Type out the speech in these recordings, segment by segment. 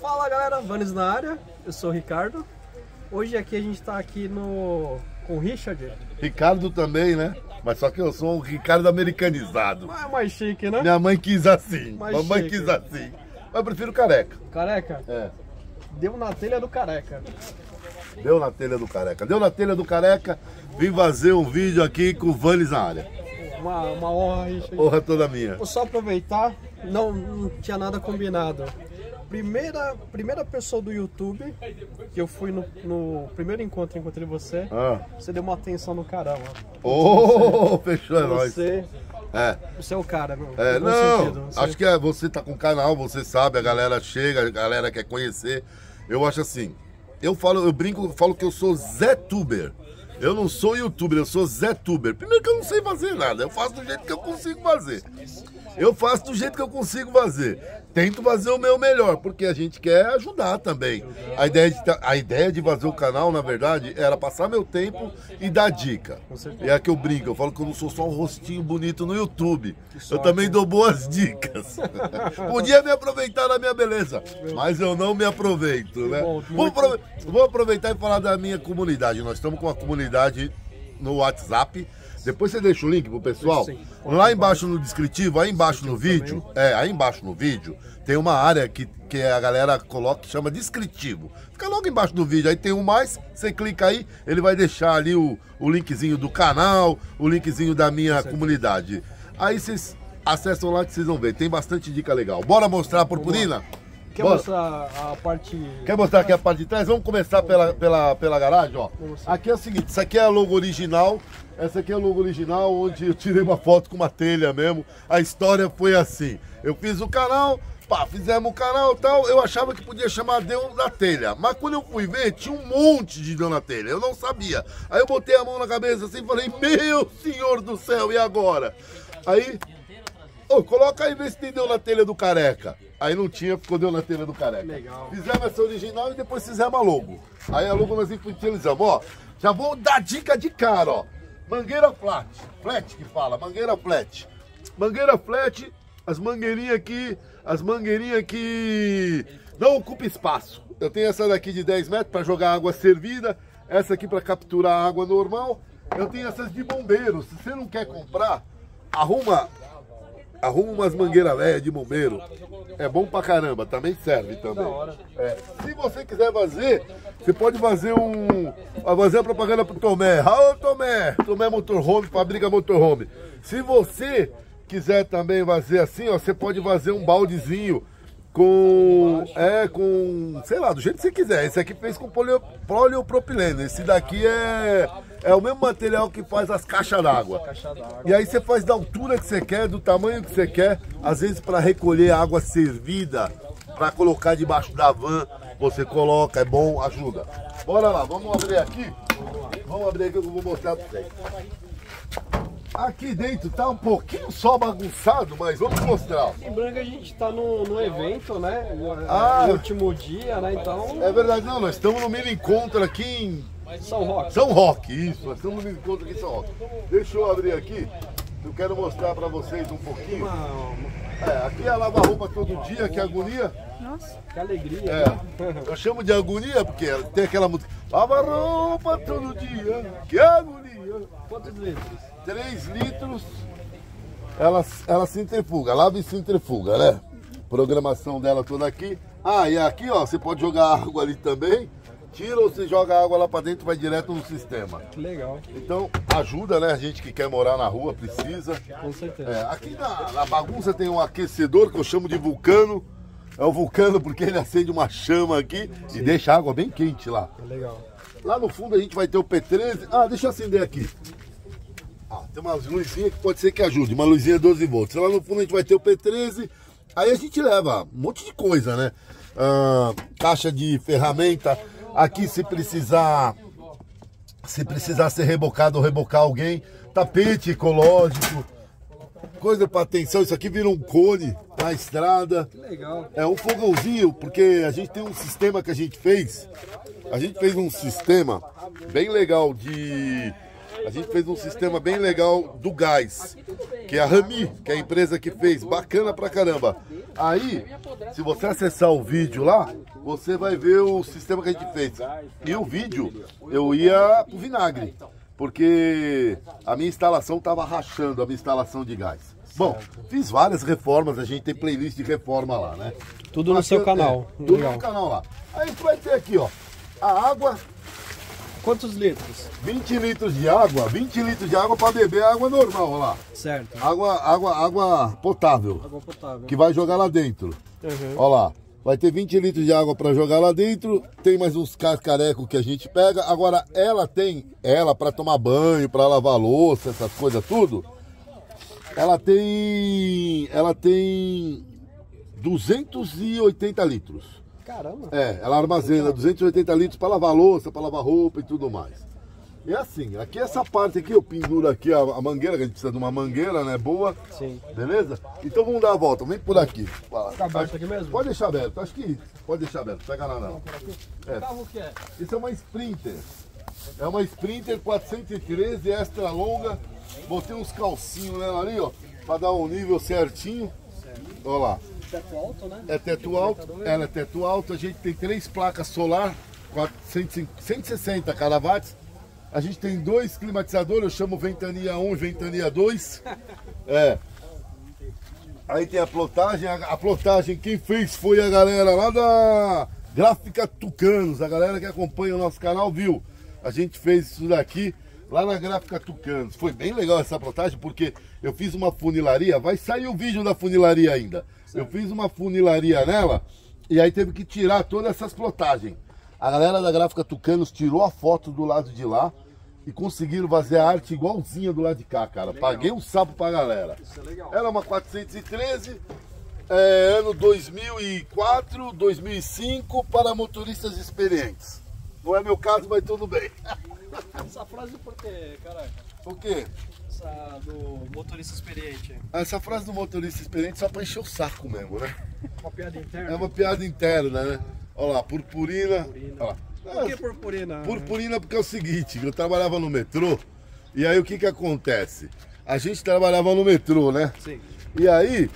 Fala galera, Vanes na área, eu sou o Ricardo. Hoje aqui a gente tá aqui com o Richard. Ricardo também, né? Mas só que eu sou um Ricardo americanizado. Mas é mais chique, né? Minha mãe quis assim, Mais mamãe chique. quis assim. Mas eu prefiro careca. Careca? É. Deu na telha do careca. Deu na telha do careca. Deu na telha do careca, vim fazer um vídeo aqui com o Vanes na área. Uma honra, Richard. Honra toda minha. Vou só aproveitar, não tinha nada combinado. Primeira pessoa do YouTube, que eu fui no primeiro encontro, encontrei você, você deu uma atenção no caramba. Oh, fechou, é nóis. Você é o cara, meu. É, No bom não, sentido. acho que você tá com o canal, você sabe, a galera chega, a galera quer conhecer. Eu acho assim, eu falo que eu sou Zé-Tuber. Eu não sou youtuber, eu sou Zé-Tuber. Primeiro que eu não sei fazer nada, eu faço do jeito que eu consigo fazer. Eu faço do jeito que eu consigo fazer. Tento fazer o meu melhor, porque a gente quer ajudar também. A ideia de fazer o canal, na verdade, era passar meu tempo e dar dica. E é que eu brinco, eu falo que eu não sou só um rostinho bonito no YouTube. Eu também dou boas dicas. Podia me aproveitar da minha beleza, mas eu não me aproveito, né? Vou aproveitar e falar da minha comunidade. Nós estamos com uma comunidade no WhatsApp. Depois você deixa o link pro pessoal. Sim. Lá embaixo no descritivo, aí embaixo no vídeo, aí embaixo no vídeo, tem uma área que a galera coloca, que chama descritivo. Fica logo embaixo do vídeo, aí tem um mais, você clica aí, ele vai deixar ali o linkzinho do canal, o linkzinho da minha comunidade. Aí vocês acessam lá que vocês vão ver, tem bastante dica legal. Bora mostrar a purpurina? Quer mostrar a parte... Quer mostrar aqui a parte de trás? Vamos começar pela garagem, ó. Aqui é o seguinte, isso aqui é a logo original. Essa aqui é a logo original, onde eu tirei uma foto com uma telha mesmo. A história foi assim. Eu fiz o canal, fizemos o canal e tal. Eu achava que podia chamar Deus na telha. Mas quando eu fui ver, tinha um monte de Deus na telha. Eu não sabia. Aí eu botei a mão na cabeça assim e falei, meu senhor do céu, e agora? Aí... coloca aí, vê se tem Deus na telha do careca. Aí não tinha, ficou Deus na telha do careca. Legal. Fizemos essa original e depois fizemos a logo. Aí a logo nós infantilizamos, ó. Já vou dar dica de cara, ó. Mangueira flat. Flat que fala, mangueira flat. Mangueira flat, as mangueirinhas que não ocupam espaço. Eu tenho essa daqui de 10 metros para jogar água servida. Essa aqui para capturar água normal. Eu tenho essas de bombeiro. Se você não quer comprar, arruma umas mangueiras velhas de bombeiro. É bom pra caramba, também serve também. Se você quiser fazer, você pode fazer fazer a propaganda pro Tomé. Alô, Tomé Motorhome, fabrica motorhome. Se você quiser também fazer assim, ó, você pode fazer um baldezinho sei lá, do jeito que você quiser. Esse aqui fez com poliopropileno. Esse daqui é o mesmo material que faz as caixas d'água. E aí você faz da altura que você quer, do tamanho que você quer. Às vezes para recolher água servida, para colocar debaixo da van, você coloca, é bom, ajuda. Bora lá, vamos abrir aqui. Vamos abrir aqui que eu vou mostrar para vocês. Aqui dentro tá um pouquinho só bagunçado, mas vamos mostrar. Lembrando que a gente tá no evento, né? Ah, no último dia, né? Então... É verdade, não, nós estamos no mini encontro aqui em São Roque. São Roque, isso, nós estamos no mini encontro aqui em São Roque. Deixa eu abrir aqui, eu quero mostrar pra vocês um pouquinho. Aqui é lavar roupa todo dia, que agonia. Nossa, que alegria. Né? Eu chamo de agonia porque tem aquela música. Lava roupa todo dia, que agonia. Quantos litros? 3 litros, ela centrifuga, lava e centrifuga, né? Programação dela toda aqui. E aqui, ó, você pode jogar água ali também. Tira ou você joga água lá pra dentro, vai direto no sistema. Que legal. Então, ajuda, né? A gente que quer morar na rua, precisa. Com certeza. Aqui na bagunça tem um aquecedor que eu chamo de vulcano. É o vulcano porque ele acende uma chama aqui e deixa a água bem quente lá. Legal. Lá no fundo a gente vai ter o P13. Deixa eu acender aqui. Tem umas luzinhas que pode ser que ajude, uma luzinha 12 volts. Lá no fundo a gente vai ter o P13, aí a gente leva um monte de coisa, né? Caixa de ferramenta, aqui se precisar ser rebocado ou rebocar alguém, tapete ecológico, coisa para atenção, isso aqui vira um cone na estrada. Que legal. É um fogãozinho, porque a gente tem um sistema que a gente fez um sistema bem legal do gás. que é a Rami, que é a empresa que fez, bacana pra caramba. Aí, se você acessar o vídeo lá, você vai ver o sistema que a gente fez. E o vídeo, eu ia pro vinagre, porque a minha instalação tava rachando, a minha instalação de gás. Bom, fiz várias reformas, a gente tem playlist de reforma lá, né? Tudo no seu canal. Tudo no canal lá. Aí você vai ter aqui, ó, a água. Quantos litros? 20 litros de água, 20 litros de água para beber água normal, ó lá. Certo. Água potável. Água potável. Que vai jogar lá dentro. Ó lá. Vai ter 20 litros de água para jogar lá dentro. Tem mais uns cascarecos que a gente pega. Agora ela para tomar banho, para lavar louça, essas coisas tudo. Ela tem 280 litros. Caramba. Ela armazena 280 litros para lavar louça, para lavar roupa e tudo mais. E assim, aqui essa parte aqui eu penduro aqui a mangueira, que a gente precisa de uma mangueira, né, boa. Sim. Beleza? Então vamos dar a volta, vem por aqui. Fica aberto aqui mesmo? Pode deixar aberto, acho que pode deixar aberto, pega lá não. Que carro que é? Isso é uma Sprinter. É uma Sprinter 413 extra longa. Botei uns calcinhos nela ali, ó, para dar um nível certinho. Olha lá. Teto alto, né? É teto alto, ela é teto alto, a gente tem 3 placas solar, 160 kW. A gente tem 2 climatizadores, eu chamo Ventania 1 e Ventania 2. Aí tem a plotagem quem fez foi a galera lá da Gráfica Tucanos, a galera que acompanha o nosso canal viu. A gente fez isso daqui lá na Gráfica Tucanos. Foi bem legal essa plotagem porque eu fiz uma funilaria, vai sair o vídeo da funilaria ainda. Eu fiz uma funilaria nela e aí teve que tirar todas essas plotagens. A galera da Gráfica Tucanos tirou a foto do lado de lá e conseguiram fazer a arte igualzinha do lado de cá, cara. Paguei um sapo pra galera. Isso é legal. Ela é uma 413, ano 2004, 2005, para motoristas experientes. Não é meu caso, mas tudo bem. Essa frase por quê, caralho? O quê? Essa do motorista experiente. Essa frase do motorista experiente só pra encher o saco mesmo, né? Uma piada interna? É uma piada interna, né? Olha lá, purpurina. Olha lá. Por que purpurina? Purpurina porque é o seguinte, eu trabalhava no metrô, e aí o que que acontece? A gente trabalhava no metrô, né? Sim. E aí,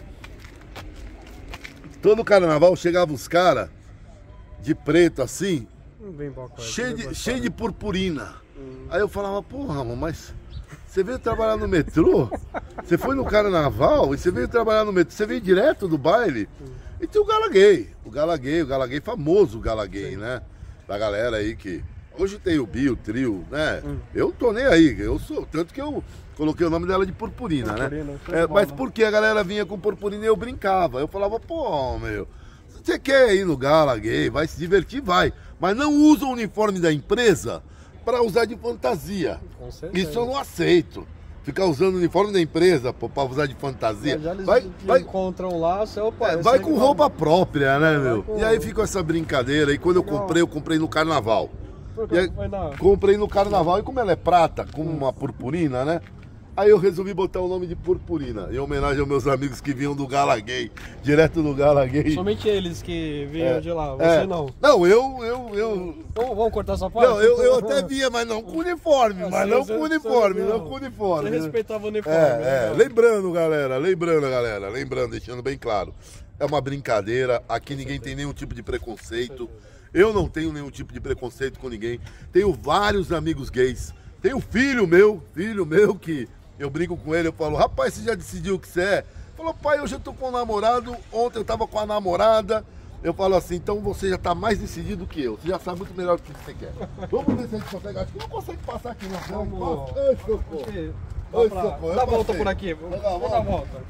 todo carnaval chegava os caras de preto assim, cheio de purpurina. Aí eu falava, porra, mano, mas você veio trabalhar no metrô? Você foi no carnaval e você veio trabalhar no metrô? Você veio direto do baile? E tem o Gala Gay famoso, o Gala Gay, né? Da galera aí que... Hoje tem o Bi, o Trio, né? Eu tô nem aí, tanto que eu coloquei o nome dela de Purpurina, né? Mas porque a galera vinha com purpurina e eu brincava. Eu falava, pô, meu, se você quer ir no Gala Gay, vai se divertir, vai. Mas não usa o uniforme da empresa para usar de fantasia. Isso eu não aceito. Ficar usando o uniforme da empresa para usar de fantasia. Já eles encontram lá, vai com roupa própria, né, meu? E aí ficou essa brincadeira. E quando eu comprei no carnaval. E aí, comprei no carnaval e como ela é prata, como uma purpurina, né? Aí eu resolvi botar o nome de Purpurina, em homenagem aos meus amigos que vinham do Gala Gay, direto do Gala Gay. Somente eles que vinham de lá, você não? Não, Vamos cortar essa parte? Não, eu até via, mas não com uniforme, não com uniforme. Você respeitava o uniforme. Lembrando, galera, deixando bem claro, é uma brincadeira, aqui ninguém tem nenhum tipo de preconceito, eu não tenho nenhum tipo de preconceito com ninguém, tenho vários amigos gays, tenho filho meu que... Eu brinco com ele, eu falo, rapaz, você já decidiu o que você é? Falou, pai, hoje eu tô com um namorado, ontem eu tava com a namorada. Eu falo assim, então você já tá mais decidido que eu. Você já sabe muito melhor o que você quer. Vamos ver se a gente consegue. Acho que não consegue passar aqui na frente. Ai, socorro. Dá a volta por aqui. Vamos dar a volta.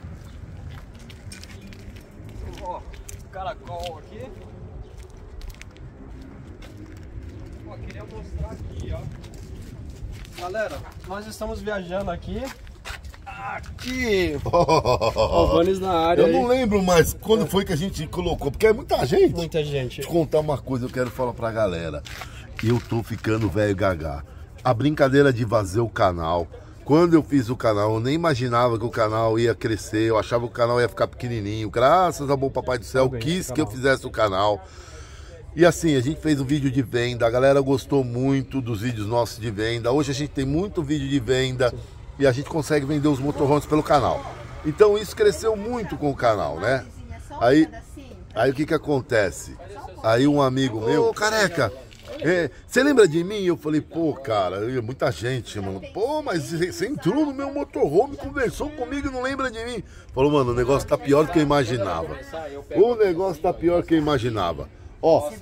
Ó, caracol aqui. Ó, queria mostrar aqui, ó. Galera, nós estamos viajando aqui. O Vanes na área. Eu não lembro mais quando foi que a gente colocou, porque é muita gente. Muita gente. Deixa eu contar uma coisa, eu quero falar pra galera. Eu tô ficando velho gaga. A brincadeira de fazer o canal. Quando eu fiz o canal, eu nem imaginava que o canal ia crescer. Eu achava que o canal ia ficar pequenininho. Graças ao bom Papai do Céu, quis que eu fizesse o canal. E assim, a gente fez um vídeo de venda, a galera gostou muito dos vídeos nossos de venda. Hoje a gente tem muito vídeo de venda e a gente consegue vender os motorhomes pelo canal. Então isso cresceu muito com o canal, né? Aí o que acontece? Aí um amigo meu, ô Careca, você lembra de mim? Eu falei, pô, cara, muita gente, mano. Pô, mas você entrou no meu motorhome, conversou comigo e não lembra de mim. Falou, mano, o negócio tá pior do que eu imaginava. O negócio tá pior do que eu imaginava. Ó,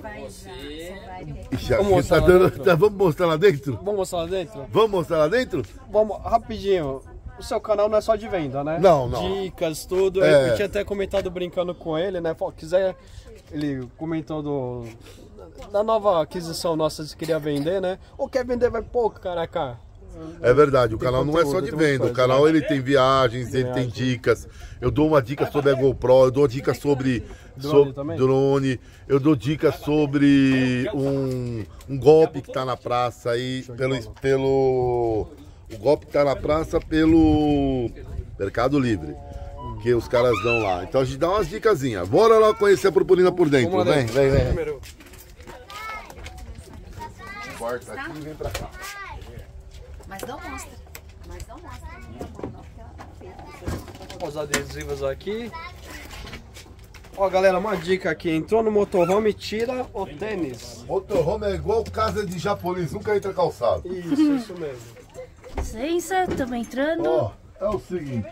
vamos mostrar lá dentro? Vamos mostrar lá dentro? Vamos mostrar lá dentro? Vamos, rapidinho. O seu canal não é só de venda, né? Não. Dicas, tudo. Eu tinha até comentado brincando com ele, né? Falou, quiser, ele comentou da nova aquisição nossa que queria vender, né? Ou quer vender, vai pouco, caraca. É verdade, o canal não é só de venda, o canal ele tem viagens, ele tem dicas. Eu dou uma dica sobre a GoPro, eu dou dica sobre drone, eu dou dicas sobre um golpe que tá na praça aí, o golpe que tá na praça pelo Mercado Livre, que os caras dão lá. Então a gente dá umas dicasinhas. Bora lá conhecer a purpurina por dentro, vem. Corta aqui e vem pra cá. Mas não mostra. Na minha mão, não, porque ela tá feia. Os adesivos aqui. Ó, galera, uma dica aqui. Entrou no motorhome, tira o tênis. Motorhome é igual casa de japonês, nunca entra calçado. Isso mesmo. Licença, estamos entrando. Ó, é o seguinte.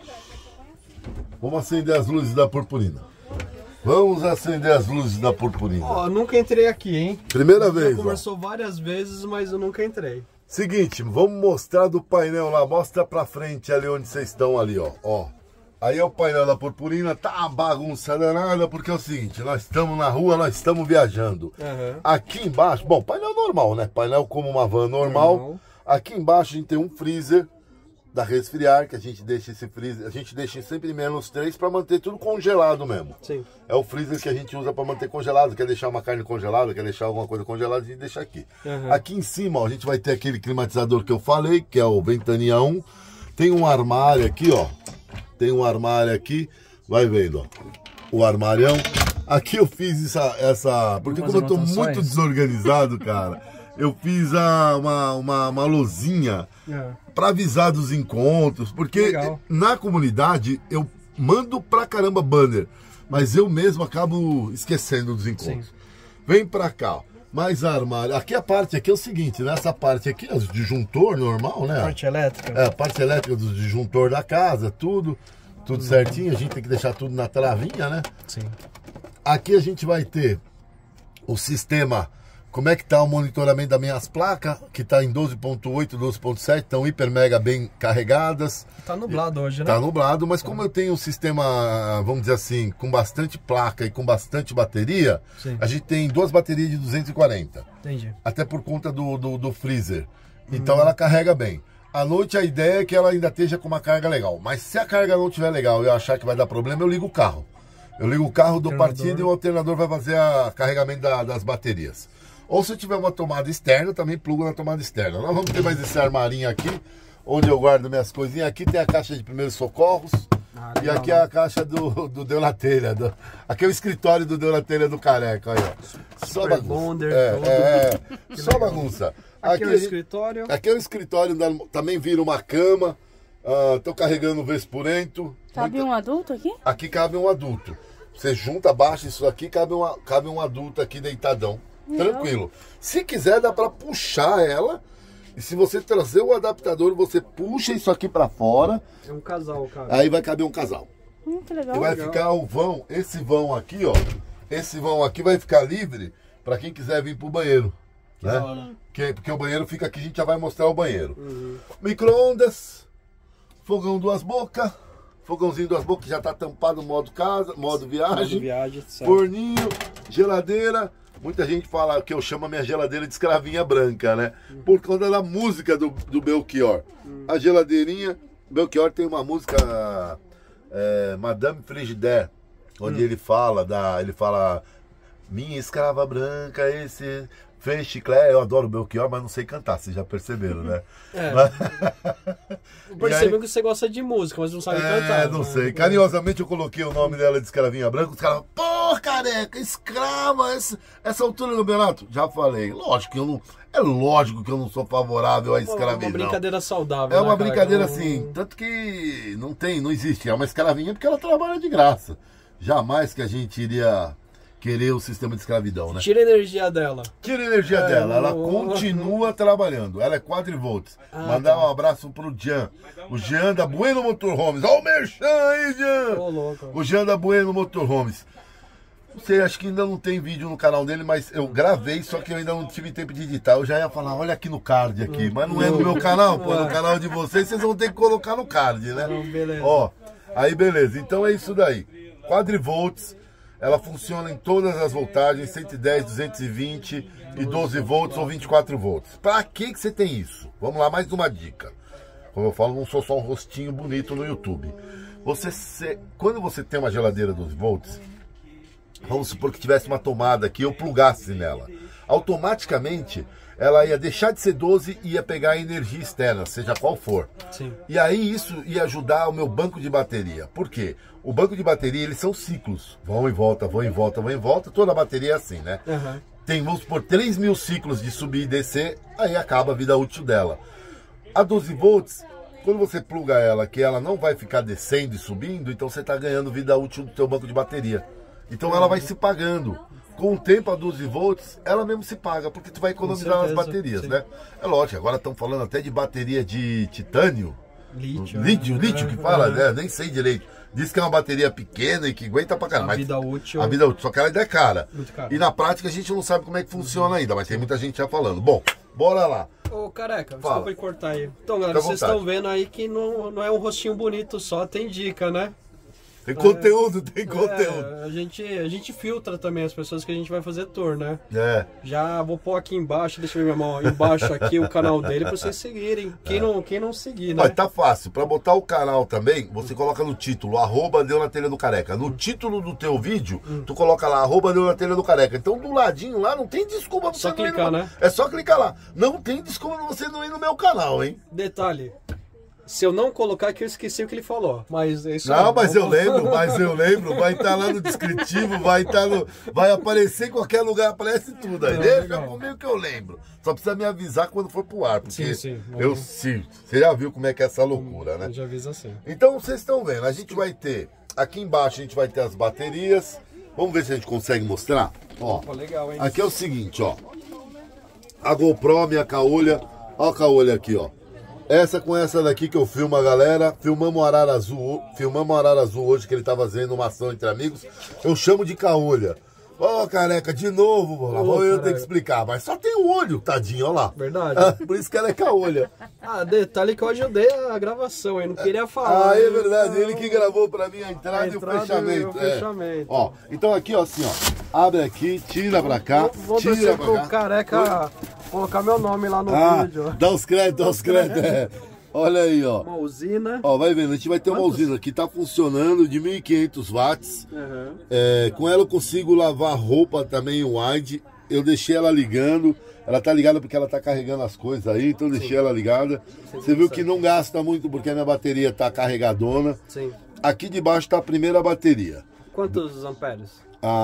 Vamos acender as luzes da purpurina. Vamos acender as luzes da purpurina. Ó, nunca entrei aqui, hein? Primeira vez. Conversou várias vezes, mas eu nunca entrei. Seguinte, vamos mostrar do painel lá, mostra pra frente ali onde vocês estão ali, ó. Aí é o painel da purpurina, tá uma bagunça danada, porque é o seguinte, nós estamos na rua, nós estamos viajando. Aqui embaixo, bom, painel normal, né? Painel como uma van normal. Aqui embaixo a gente tem um freezer da resfriar, que a gente deixa esse freezer, a gente deixa sempre -3 para manter tudo congelado mesmo. Sim. É o freezer que a gente usa para manter congelado, quer deixar uma carne congelada, quer deixar alguma coisa congelada, a gente deixa aqui. Aqui em cima, ó, a gente vai ter aquele climatizador que eu falei, que é o Ventania 1. Tem um armário aqui, ó. Tem um armário aqui, vai vendo, ó. O armarião. Aqui eu fiz porque como eu tô muito desorganizado, cara, eu fiz uma luzinha para avisar dos encontros, porque na comunidade eu mando pra caramba banner, mas eu mesmo acabo esquecendo dos encontros. Sim. Vem pra cá, ó. Mais armário. Aqui a parte aqui é o seguinte, nessa parte aqui, o disjuntor normal, né? Parte elétrica. É, a parte elétrica do disjuntor da casa, tudo certinho. A gente tem que deixar tudo na travinha, né? Sim. Aqui a gente vai ter o sistema, como é que tá o monitoramento das minhas placas, que tá em 12.8, 12.7, estão hiper mega bem carregadas. Tá nublado hoje, né? Tá nublado, mas como eu tenho um sistema, vamos dizer assim, com bastante placa e com bastante bateria, a gente tem 2 baterias de 240. Entendi. Até por conta do freezer. Então ela carrega bem. À noite a ideia é que ela ainda esteja com uma carga legal. Mas se a carga não estiver legal e eu achar que vai dar problema, eu ligo o carro. Eu ligo o carro, dou partida e o alternador vai fazer o carregamento das baterias. Ou se eu tiver uma tomada externa, também plugo na tomada externa. Nós vamos ter mais esse armarinho aqui, onde eu guardo minhas coisinhas. Aqui tem a caixa de primeiros socorros. E aqui é a caixa do Deu na Telha. Aqui é o escritório do Deu na Telha do Careca. Aí, ó. Só bagunça. Só bagunça. Aqui é o escritório. Aqui é o escritório, também vira uma cama. Tô carregando o Vespurento. Cabe um adulto aqui? Aqui cabe um adulto. Você junta, baixa isso aqui, cabe um adulto aqui deitadão. Tranquilo. Se quiser, dá pra puxar ela. E se você trazer o adaptador, você puxa isso aqui pra fora. É um casal, cara. Aí vai caber um casal. Que legal. E vai ficar o vão, esse vão aqui, ó. Esse vão aqui vai ficar livre pra quem quiser vir pro banheiro. Né? Porque o banheiro fica aqui, a gente já vai mostrar o banheiro. Micro-ondas, fogão 2 bocas. Fogãozinho 2 bocas que já tá tampado modo casa, modo viagem. Forninho, geladeira. Muita gente fala que eu chamo a minha geladeira de escravinha branca, né? Por conta da música do Belchior. A geladeirinha, Belchior tem uma música, Madame Frigidaire, onde ele fala, minha escrava branca, esse fez chiclete. Eu adoro Belchior, mas não sei cantar, vocês já perceberam, né? Percebeu que você gosta de música, mas não sabe cantar. Não sei. Carinhosamente eu coloquei o nome dela de escravinha branca, os caras, pô! Pô, careca, escrava essa altura do campeonato. Já falei, lógico que eu não... É lógico que eu não sou favorável à escravidão. É uma brincadeira saudável. É uma né, brincadeira assim, tanto que não existe. É uma escravinha porque ela trabalha de graça. Jamais que a gente iria querer o sistema de escravidão, né? Tira a energia dela. Tira a energia dela, ela continua trabalhando. Ela é quadrivolts. Mandar um abraço pro Jean. O Jean da Bueno Motorhomes. Olha o merchan aí, Jean! O Jean da Bueno Motorhomes. Não sei, acho que ainda não tem vídeo no canal dele, mas eu gravei, só que eu ainda não tive tempo de editar. Eu já ia falar, olha aqui no card aqui, mas não é no meu canal, pô, no canal de vocês não ter que colocar no card, né? Beleza. Ó, aí beleza, então é isso daí. Quadrivolts, ela funciona em todas as voltagens, 110, 220 e 12 volts ou 24 volts. Pra que você tem isso? Vamos lá, mais uma dica. Como eu falo, não sou só um rostinho bonito no YouTube. Quando você tem uma geladeira 12 volts, vamos supor que tivesse uma tomada aqui, eu plugasse nela. Automaticamente, ela ia deixar de ser 12 e ia pegar a energia externa, seja qual for. Sim. E aí isso ia ajudar o meu banco de bateria. Por quê? O banco de bateria, eles são ciclos. Vão e volta, vão e volta, vão e volta. Toda a bateria é assim, né? Uhum. Tem, vamos supor, 3.000 ciclos de subir e descer, aí acaba a vida útil dela. A 12 volts, quando você pluga ela, que ela não vai ficar descendo e subindo, então você está ganhando vida útil do teu banco de bateria. Então ela vai se pagando. Com o tempo, a 12 volts, ela mesmo se paga, porque tu vai economizar nas baterias, sim, né? É lógico, agora estão falando até de bateria de titânio. Lítio que fala, né? Nem sei direito. Diz que é uma bateria pequena e que aguenta pra caramba. A vida útil. A vida útil, só que ela ainda é cara. Muito cara. E na prática a gente não sabe como é que funciona ainda, mas tem muita gente já falando. Bom, bora lá. Ô, careca, desculpa cortar aí. Então, galera, vocês estão vendo aí que não é um rostinho bonito só, tem dica, né? Tem conteúdo, tem conteúdo. A gente filtra também as pessoas que a gente vai fazer tour, né? É. Já vou pôr aqui embaixo, deixa eu ver minha mão, embaixo aqui o canal dele pra vocês seguirem. Quem não seguir, né? Mas tá fácil. Pra botar o canal também, você coloca no título, @deu na telha do careca. No título do teu vídeo, tu coloca lá, @deu na telha do careca. Então do ladinho lá não tem desculpa pra você não ir no... né? É só clicar lá. Não tem desculpa pra você não ir no meu canal, hein? Detalhe. Se eu não colocar aqui, eu esqueci o que ele falou. Mas é isso. Não, mas eu lembro, vai estar lá no descritivo, vai aparecer em qualquer lugar, aparece tudo aí. Deixa comigo que eu lembro. Só precisa me avisar quando for pro ar, porque sim. Você já viu como é que é essa loucura, né? Eu já avisa assim. Então vocês estão vendo, a gente vai ter, aqui embaixo a gente vai ter as baterias. Vamos ver se a gente consegue mostrar. Ó, opa, legal, hein? Aqui é o seguinte, ó. A GoPro, minha caolha, ó a caolha aqui, ó. Essa com essa daqui que eu filmo a galera. Filmamos o Arara Azul hoje, que ele tá fazendo uma ação entre amigos. Eu chamo de caolha. Ó, careca, de novo, vou eu ter que explicar. Mas só tem o olho, tadinho, ó lá. Verdade. Por isso que ela é caolha. Detalhe que eu ajudei a gravação, eu não queria falar. É verdade, ele que gravou pra mim a entrada e o fechamento. Ó, então aqui, ó, assim, ó. Abre aqui, tira pra cá, vou tira pra cá. Pro careca colocar meu nome lá no vídeo. Dá os créditos, Olha aí, ó. Uma usina. Ó, vai vendo, a gente vai ter uma usina que tá funcionando de 1.500 watts. Com ela eu consigo lavar roupa também, o wide. Eu deixei ela ligando. Ela tá ligada porque ela tá carregando as coisas aí, então eu deixei ela ligada. Você viu que não gasta muito porque a minha bateria tá carregadona. Sim. Aqui debaixo tá a primeira bateria. Quantos amperes?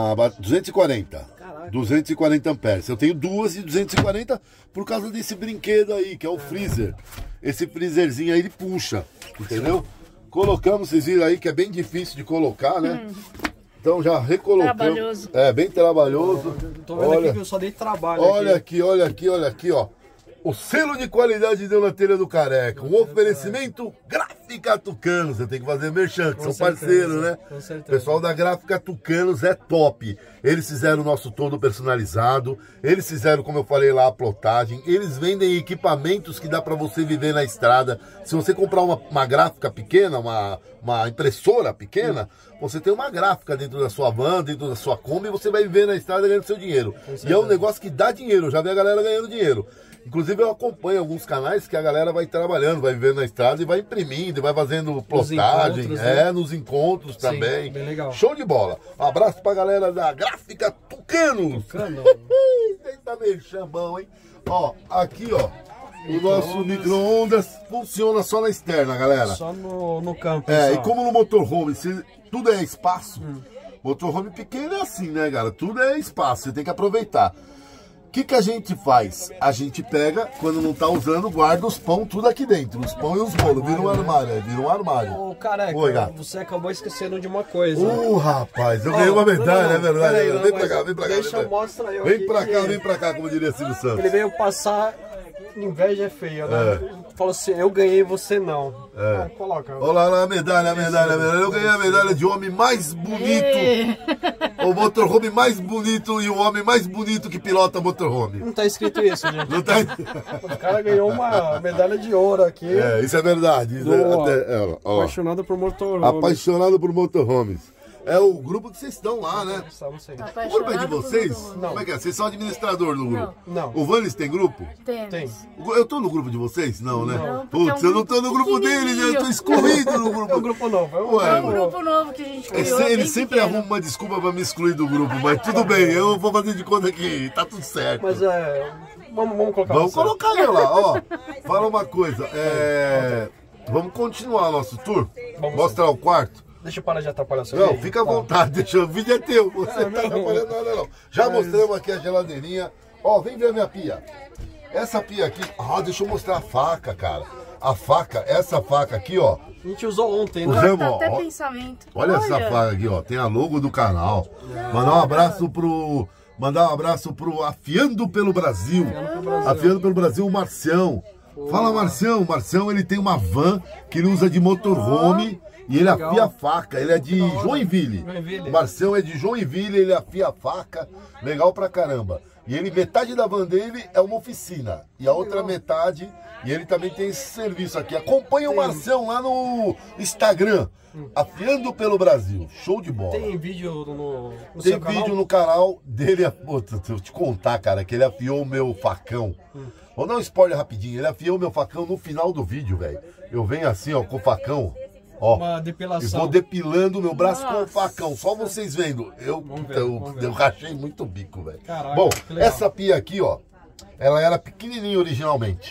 240. Caraca. 240 amperes. Eu tenho duas de 240 por causa desse brinquedo aí, que é o freezer. Esse freezerzinho aí, ele puxa, entendeu? Colocamos, vocês viram aí que é bem difícil de colocar, né? Então já recolocamos. Trabalhoso. É, bem trabalhoso. Tô vendo aqui que eu só dei trabalho. Olha aqui, ó. O selo de qualidade deu na telha do careca. Um oferecimento Gráfica Tucanos. Você tem que fazer merchan, que são parceiros, né? Com certeza. O pessoal da Gráfica Tucanos é top. Eles fizeram o nosso todo personalizado. Eles fizeram, como eu falei lá, a plotagem. Eles vendem equipamentos que dá pra você viver na estrada. Se você comprar uma gráfica pequena, uma impressora pequena, você tem uma gráfica dentro da sua van, dentro da sua Kombi, e você vai viver na estrada ganhando seu dinheiro. E é um negócio que dá dinheiro. Eu já vi a galera ganhando dinheiro. Inclusive eu acompanho alguns canais que a galera vai trabalhando, vai vivendo na estrada e vai imprimindo, e vai fazendo plotagem, nos encontros também. Bem legal. Show de bola. Um abraço pra galera da Gráfica Tucanos. Eita, merchan bom, hein? Ó, aqui, ó, o nosso micro-ondas funciona só na externa, galera. Só no campo. E como no motorhome, tudo é espaço, Motorhome pequeno é assim, né, cara? Tudo é espaço, você tem que aproveitar. O que a gente faz? A gente pega, quando não tá usando, guarda os pão tudo aqui dentro. Os pão e os bolos. Vira um armário, vira um armário. Ô, careca, oi, gato. Você acabou esquecendo de uma coisa. Rapaz, eu ganhei uma medalha, é verdade. Aí, vem pra cá, vem pra cá. Deixa eu mostrar eu Vem pra cá, como diria Silvio Santos. Ele veio passar... Inveja é feia, né? Falou assim, eu ganhei, você não. Coloca. Olha lá a medalha. Eu ganhei a medalha de homem mais bonito. O motorhome mais bonito e o homem mais bonito que pilota motorhome. Não tá escrito isso, gente. Não tá... O cara ganhou uma medalha de ouro aqui. Isso é verdade. Apaixonado por motorhomes. Apaixonado por motorhomes. É o grupo que vocês estão lá, né? O grupo é de vocês? Não. Como é que é? Vocês são administrador do grupo? Não. O Vanes tem grupo? Tem. Eu tô no grupo de vocês? Não, né? Não, Putz, eu não tô no grupo deles, eu tô excluído no grupo. É um grupo novo. É um grupo novo que a gente criou. Ele sempre arruma uma desculpa pra me excluir do grupo, mas tudo bem, eu vou fazer de conta que tá tudo certo. Mas vamos colocar. Vamos colocar ele lá, ó. Fala uma coisa, vamos continuar nosso tour? Mostrar o quarto? Deixa eu parar de atrapalhar o seu Não, vídeo. fica à vontade, o vídeo é teu, você não tá atrapalhando nada não. Já mostramos aqui a geladeirinha, ó, vem ver a minha pia. Essa pia aqui, deixa eu mostrar a faca, cara. A faca, essa faca aqui, ó. A gente usou ontem, né? Usamos, Até ó. pensamento. Olha essa faca aqui, ó, tem a logo do canal. Mandar um abraço pro Afiando pelo Brasil. Afiando pelo Brasil, o Marcião. Fala, Marcião. O Marcião, ele tem uma van que ele usa de motorhome. E ele afia a faca, ele é de Joinville. O Marcião é de Joinville, ele afia a faca, legal pra caramba. E ele, metade da van dele é uma oficina, e a outra metade, e ele também tem esse serviço aqui. Acompanha o Marcião lá no Instagram, Afiando pelo Brasil, show de bola. Tem vídeo no Tem seu canal? vídeo no canal dele, puta, deixa eu te contar, cara, que ele afiou o meu facão. Vou dar um spoiler rapidinho, ele afiou o meu facão no final do vídeo, velho. Eu venho assim, ó, com o facão. Ó, uma depilação. E vou depilando meu braço com o facão, só vocês vendo. Eu rachei muito o bico, velho. Bom, essa pia aqui, ó, ela era pequenininha originalmente.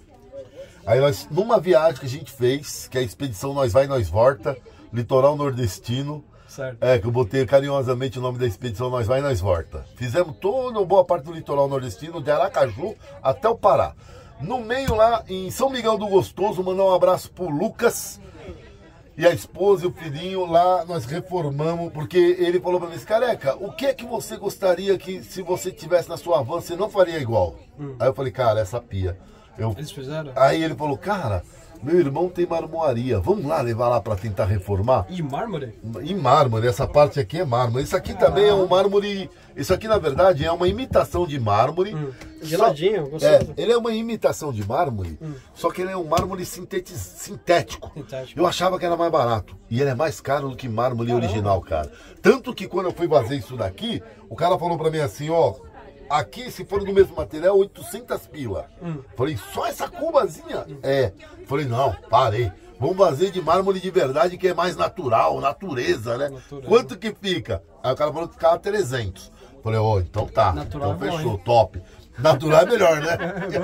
Aí nós, numa viagem que a gente fez, que é a expedição Nós Vai, Nós Volta, litoral nordestino. Certo. Que eu botei carinhosamente o nome da expedição Nós Vai, Nós Volta. Fizemos toda boa parte do litoral nordestino, de Aracaju até o Pará. No meio lá, em São Miguel do Gostoso, mandar um abraço pro Lucas. E a esposa e o filhinho lá, nós reformamos, porque ele falou pra mim, careca, o que é que você gostaria que se você tivesse na sua van, você não faria igual? Aí eu falei, cara, essa pia. Eles fizeram? Aí ele falou, cara, meu irmão tem marmoaria, vamos lá levar lá pra tentar reformar? E mármore? Em mármore, essa parte aqui é mármore. Isso aqui também é um mármore, isso aqui na verdade é uma imitação de mármore. Geladinho, gostoso. Ele é uma imitação de mármore, só que ele é um mármore sintético. Eu achava que era mais barato. E ele é mais caro do que mármore original, cara. Tanto que quando eu fui fazer isso daqui, o cara falou pra mim assim, ó, aqui se for do mesmo material, 800 pila. Falei, só essa cubazinha? Falei, não, parei. Vamos fazer de mármore de verdade, que é mais natural, natureza, né? Quanto que fica? Aí o cara falou que ficava 300. Falei, então tá, natural então fechou, top. Natural é melhor, né?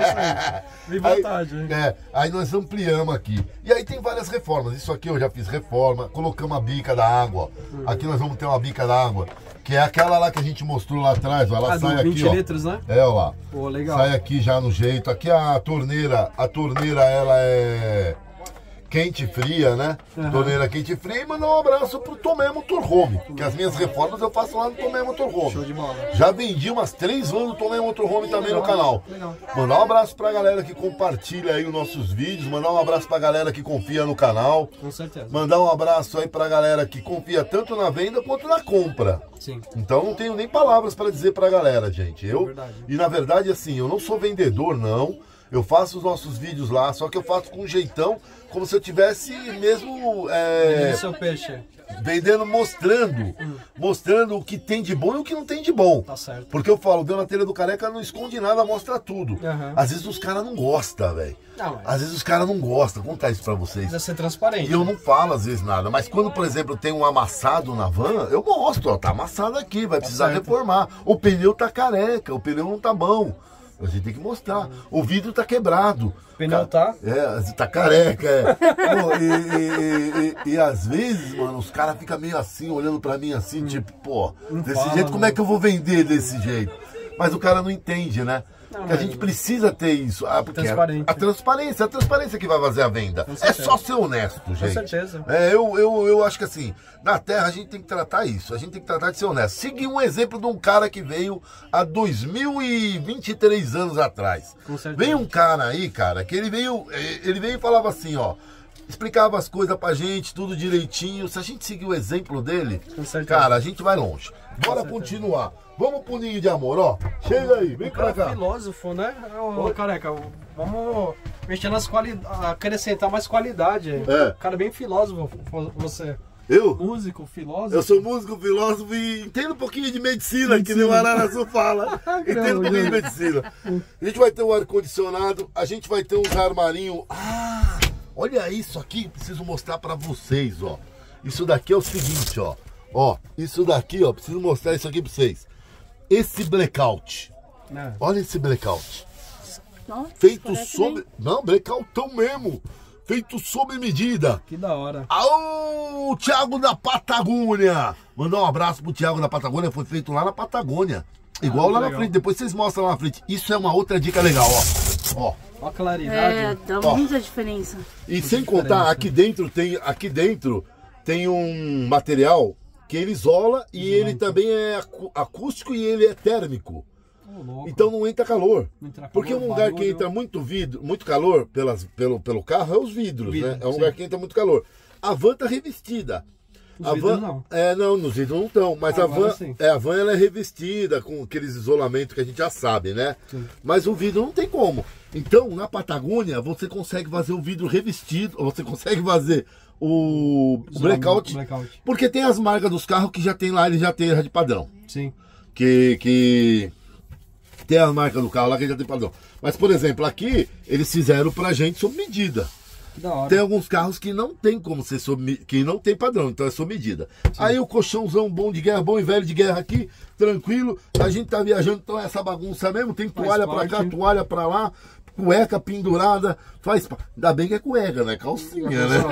Vem vontade, hein? Aí nós ampliamos aqui. E aí tem várias reformas. Isso aqui eu já fiz reforma. Colocamos a bica da água. Aqui nós vamos ter uma bica da água, que é aquela lá que a gente mostrou lá atrás. Ela sai aqui, 20 litros, né? Ó lá. Pô, legal. Sai aqui já no jeito. Aqui a torneira ela é quente e fria, né? Torneira quente e fria. E mandar um abraço pro Tomé Motorhome, que as minhas reformas eu faço lá no Tomé Motorhome. Show de bola. Já vendi umas 3 vans do Tomé Motorhome também no canal. Mandar um abraço pra galera que compartilha aí os nossos vídeos. Mandar um abraço pra galera que confia no canal. Com certeza. Mandar um abraço aí pra galera que confia tanto na venda quanto na compra. Sim. Então não tenho nem palavras pra dizer pra galera, gente. E na verdade, assim, eu não sou vendedor, não. Eu faço os nossos vídeos lá, só que eu faço com um jeitão, como se eu tivesse mesmo seu peixe. vendendo, mostrando o que tem de bom e o que não tem de bom. Tá certo. Porque eu falo, deu na telha do careca, não esconde nada, mostra tudo. Às vezes os caras não gostam, velho. Às vezes os caras não gostam, vou contar isso pra vocês. Precisa ser transparente. E eu não falo às vezes nada, mas quando, por exemplo, tem um amassado na van, eu mostro, ó, tá amassado aqui, vai precisar reformar. O pneu tá careca, o pneu não tá bom. A gente tem que mostrar. O vidro tá quebrado. O pneu tá? Tá careca, Pô, e às vezes, mano, os caras ficam meio assim, olhando pra mim assim, tipo, pô, desse jeito, como é que eu vou vender desse jeito? Mas o cara não entende, né? Porque a gente precisa ter isso. Porque a transparência que vai fazer a venda. É só ser honesto, gente. Com certeza. Eu acho que assim, na Terra a gente tem que tratar isso. A gente tem que tratar de ser honesto. Seguir um exemplo de um cara que veio há 2023 anos atrás. Veio um cara aí, cara, que ele veio e falava assim, ó. Explicava as coisas pra gente, tudo direitinho. Se a gente seguir o exemplo dele, cara, a gente vai longe. Bora continuar. Vamos pro Ninho de Amor, ó. Chega aí, vem pra cá. Filósofo, né? Ô, careca, vamos mexer nas qualidades, acrescentar mais qualidade. Cara, bem filósofo você. Eu? Músico, filósofo. Eu sou músico, filósofo e entendo um pouquinho de medicina, que nem o Ararazu fala. Entendo um pouquinho de medicina. A gente vai ter um ar-condicionado, a gente vai ter uns armarinhos. Olha isso aqui, preciso mostrar pra vocês, ó. Isso daqui é o seguinte, ó. Ó, isso daqui, ó, preciso mostrar isso aqui pra vocês. Esse blackout. Olha esse blackout. Nossa, feito sob... Não, blackoutão mesmo. Feito sob medida. Que da hora. Ô, Thiago da Patagônia. Mandar um abraço pro Thiago da Patagônia. Foi feito lá na Patagônia. Igual lá na frente. Depois vocês mostram lá na frente. Isso é uma outra dica legal, ó. Ó. Ó a claridade. Dá muita diferença. E sem contar, aqui dentro tem um material que ele isola e ele também é acústico e ele é térmico. Então não entra calor. Porque um lugar que entra muito calor pelo carro é os vidros, né? É um lugar que entra muito calor. A van tá revestida. A van não. Não, nos vidros não estão, mas a van ela é revestida com aqueles isolamentos que a gente já sabe, né? Sim. Mas o vidro não tem como. Então, na Patagônia, você consegue fazer o vidro revestido, você consegue fazer o blackout, porque tem as marcas dos carros que já tem lá, ele já tem de padrão. Sim. Que tem as marcas do carro lá que já tem padrão. Mas, por exemplo, aqui, eles fizeram pra gente sob medida. Tem alguns carros que não tem como ser que não tem padrão, então é sob medida. Sim. Aí o colchãozão bom de guerra, bom e velho de guerra aqui, tranquilo. A gente tá viajando, então é essa bagunça mesmo. Tem toalha pra cá, toalha pra lá, cueca pendurada. Ainda bem que é cueca, né? Calcinha, né?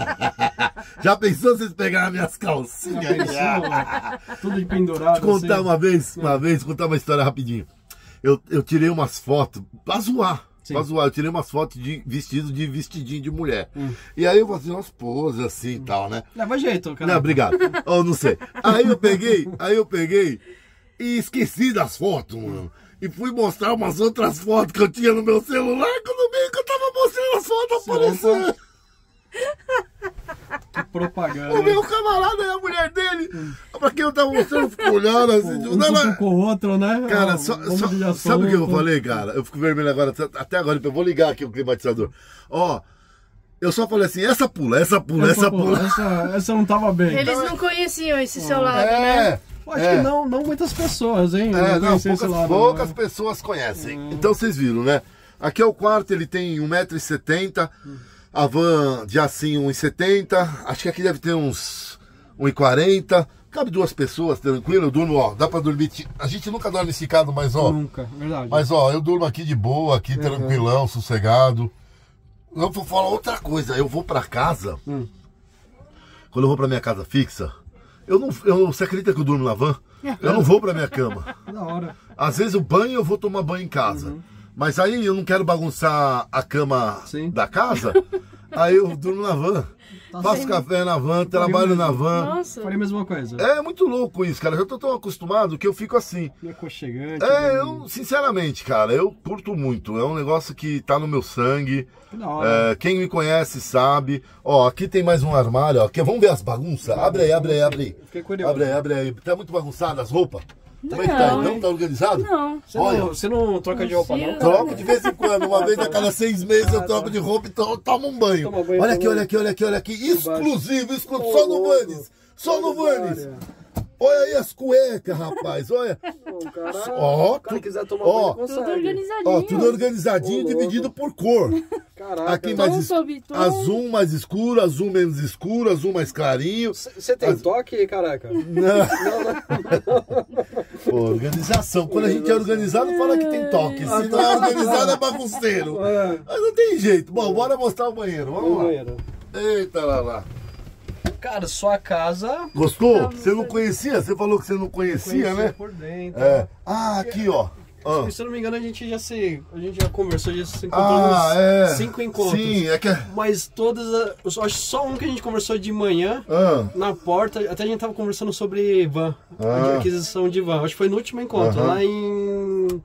Já pensou vocês pegarem minhas calcinhas? Tudo de pendurado. Vou contar contar uma história rapidinho. Eu tirei umas fotos pra zoar. Eu tirei umas fotos de vestidinho de mulher. E aí eu fazia umas poses assim e tal, né? Leva jeito, cara. Não, obrigado. Eu não sei. Aí eu peguei e esqueci das fotos, mano. E fui mostrar umas outras fotos que eu tinha no meu celular, quando meio que eu tava mostrando as fotos aparecendo. Que propaganda. O meu camarada e a mulher dele, pra quem eu tava mostrando, ficou olhando assim. Um com o outro, né? Cara, sabe o que eu falei, cara? Eu fico vermelho agora, até agora, eu vou ligar aqui o climatizador. Ó, eu só falei assim, essa pula. Essa não tava bem. Eles não conheciam esse seu lado, né? Acho que não muitas pessoas, hein? Poucas pessoas conhecem. Então vocês viram, né? Aqui é o quarto, ele tem 1,70 m. A van de assim 1,70 m. Acho que aqui deve ter uns 1,40 m. Cabe duas pessoas, tranquilo. Eu durmo, ó. Dá pra dormir. A gente nunca dorme esticado, mas ó. Nunca, verdade. Mas ó, eu durmo aqui de boa, aqui tranquilão, sossegado. Eu vou falar outra coisa. Eu vou pra casa. Quando eu vou pra minha casa fixa, você acredita que eu durmo na van? Eu não vou pra minha cama. Da hora. Às vezes eu vou tomar banho em casa. Mas aí eu não quero bagunçar a cama da casa, aí eu durmo na van. Faço café na van, trabalho na van. Nossa. Falei a mesma coisa. É muito louco isso, cara. Eu já tô tão acostumado que eu fico assim. E aconchegante. Eu, sinceramente, cara, eu curto muito. É um negócio que tá no meu sangue. Quem me conhece sabe. Ó, aqui tem mais um armário, ó. Vamos ver as bagunças? Abre aí. Fiquei curioso. Abre aí. Tá muito bagunçado as roupas? Como é que tá? Não tá organizado? Não. Você não troca de roupa, não? Troco de vez em quando. Uma vez a cada 6 meses eu troco de roupa e tomo um banho. Olha aqui. Exclusivo. Só no Vanes. Olha aí as cuecas, rapaz. Olha. O cara quiser tomar banho, consegue. Tudo organizadinho. Ó, tudo organizadinho, dividido por cor. Caraca. Aqui mais azul mais escuro, azul menos escuro, azul mais clarinho. Você tem toque, caraca? Não. Pô, organização. Quando a gente é organizado, fala que tem toque. Se não é organizado, é bagunceiro. Mas não tem jeito. Bom, bora mostrar o banheiro. Vamos lá. Eita, lá. Cara, sua casa... Gostou? Você não conhecia? Você falou que você não conhecia, né? por dentro. É. Ah, aqui, ó. Se eu não me engano, a gente já conversou, já se encontrou nos 5 encontros. Sim, é que... Mas todas, eu acho só um que a gente conversou de manhã, na porta, até a gente tava conversando sobre van, aquisição de van. Acho que foi no último encontro, lá em...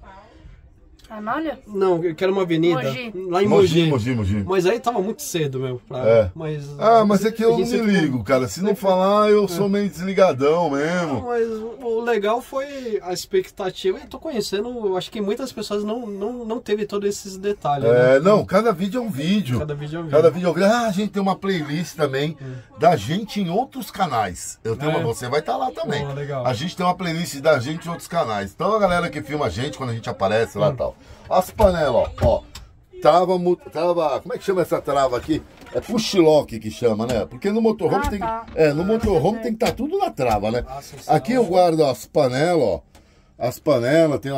Anália? Não, que era uma avenida. Mogi. Lá em Mogi. Mogi. Mas aí tava muito cedo mesmo. Mas é que eu não me ligo, cara. Se não falar, eu sou meio desligadão mesmo. Mas o legal foi a expectativa. Eu tô conhecendo, eu acho que muitas pessoas não teve todos esses detalhes. Não, cada vídeo é um vídeo. Cada vídeo é um vídeo. A gente tem uma playlist também da gente em outros canais. Eu tenho você vai estar lá também. Legal. A gente tem uma playlist da gente em outros canais. Então a galera que filma a gente, quando a gente aparece lá e tal. As panelas, ó. Trava, como é que chama essa trava aqui? É push lock que chama, né? Porque no motorhome no motorhome tem que estar tudo na trava, né? Aqui eu guardo as panelas, ó. As panelas, tem